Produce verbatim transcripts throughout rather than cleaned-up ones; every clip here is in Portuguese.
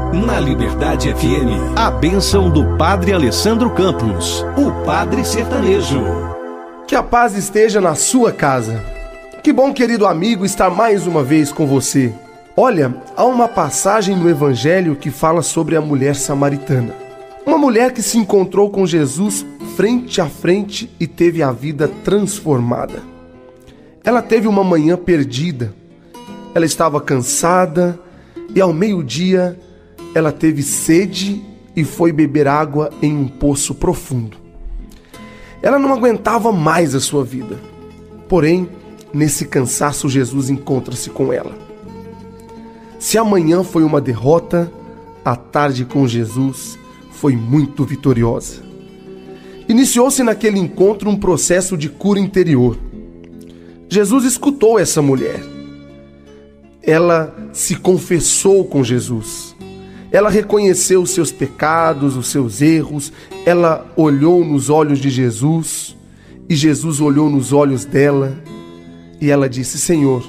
Na Liberdade F M, a bênção do Padre Alessandro Campos, o Padre Sertanejo. Que a paz esteja na sua casa. Que bom, querido amigo, estar mais uma vez com você. Olha, há uma passagem no Evangelho que fala sobre a mulher samaritana. Uma mulher que se encontrou com Jesus frente a frente e teve a vida transformada. Ela teve uma manhã perdida. Ela estava cansada e ao meio-dia ela teve sede e foi beber água em um poço profundo. Ela não aguentava mais a sua vida. Porém, nesse cansaço, Jesus encontra-se com ela. Se amanhã foi uma derrota, a tarde com Jesus foi muito vitoriosa. Iniciou-se naquele encontro um processo de cura interior. Jesus escutou essa mulher. Ela se confessou com Jesus. Ela reconheceu os seus pecados, os seus erros. Ela olhou nos olhos de Jesus e Jesus olhou nos olhos dela e ela disse: Senhor,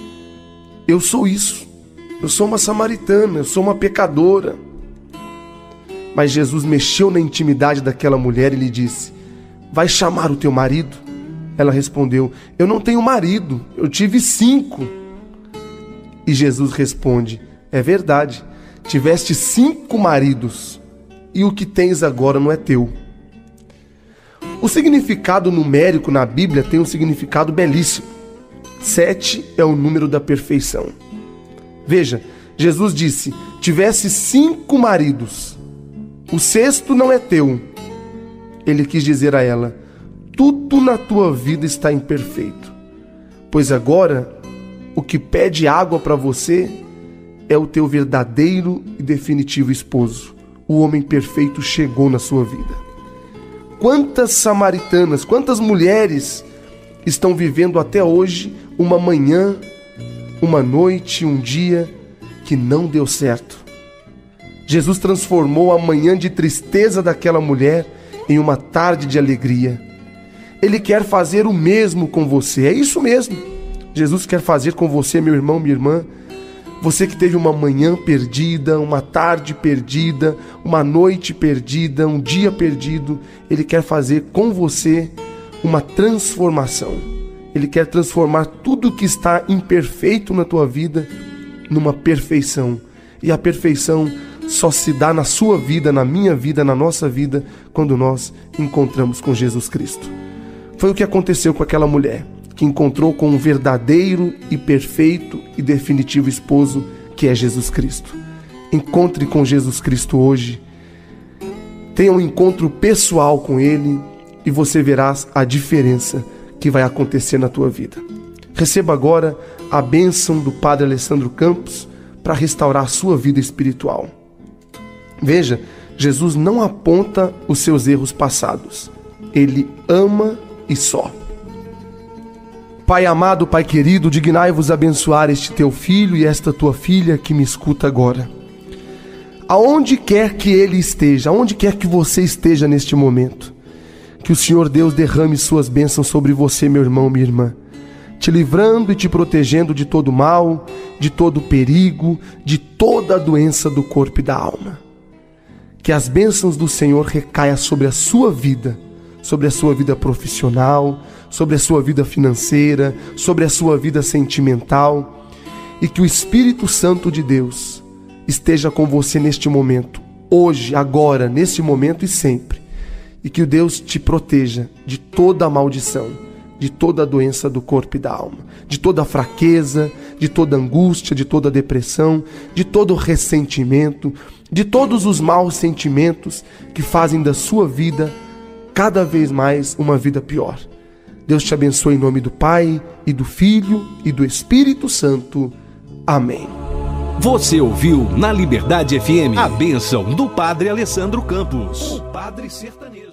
eu sou isso. Eu sou uma samaritana, eu sou uma pecadora. Mas Jesus mexeu na intimidade daquela mulher e lhe disse: vai chamar o teu marido? Ela respondeu: eu não tenho marido, eu tive cinco. E Jesus responde: é verdade, tiveste cinco maridos e o que tens agora não é teu. O significado numérico na Bíblia tem um significado belíssimo. Sete é o número da perfeição. Veja, Jesus disse: tivesse cinco maridos, o sexto não é teu. Ele quis dizer a ela: tudo na tua vida está imperfeito, pois agora o que pede água para você é o teu verdadeiro e definitivo esposo. O homem perfeito chegou na sua vida. Quantas samaritanas, quantas mulheres estão vivendo até hoje uma manhã, uma noite, um dia que não deu certo? Jesus transformou a manhã de tristeza daquela mulher em uma tarde de alegria. Ele quer fazer o mesmo com você. É isso mesmo. Jesus quer fazer com você, meu irmão, minha irmã. Você que teve uma manhã perdida, uma tarde perdida, uma noite perdida, um dia perdido. Ele quer fazer com você uma transformação. Ele quer transformar tudo que está imperfeito na tua vida numa perfeição. E a perfeição só se dá na sua vida, na minha vida, na nossa vida, quando nós encontramos com Jesus Cristo. Foi o que aconteceu com aquela mulher, que encontrou com um verdadeiro e perfeito e definitivo esposo, que é Jesus Cristo. Encontre com Jesus Cristo hoje. Tenha um encontro pessoal com Ele e você verá a diferença que vai acontecer na tua vida. Receba agora a bênção do Padre Alessandro Campos para restaurar a sua vida espiritual. Veja, Jesus não aponta os seus erros passados. Ele ama e só. Pai amado, Pai querido, dignai-vos abençoar este teu filho e esta tua filha que me escuta agora. Aonde quer que ele esteja, aonde quer que você esteja neste momento, que o Senhor Deus derrame suas bênçãos sobre você, meu irmão, minha irmã, te livrando e te protegendo de todo mal, de todo perigo, de toda a doença do corpo e da alma. Que as bênçãos do Senhor recaiam sobre a sua vida, sobre a sua vida profissional, sobre a sua vida financeira, sobre a sua vida sentimental, e que o Espírito Santo de Deus esteja com você neste momento, hoje, agora, neste momento e sempre, e que o Deus te proteja de toda a maldição, de toda a doença do corpo e da alma, de toda a fraqueza, de toda a angústia, de toda a depressão, de todo o ressentimento, de todos os maus sentimentos que fazem da sua vida cada vez mais uma vida pior. Deus te abençoe em nome do Pai, e do Filho, e do Espírito Santo. Amém. Você ouviu na Liberdade F M a bênção do Padre Alessandro Campos, o Padre Sertanejo.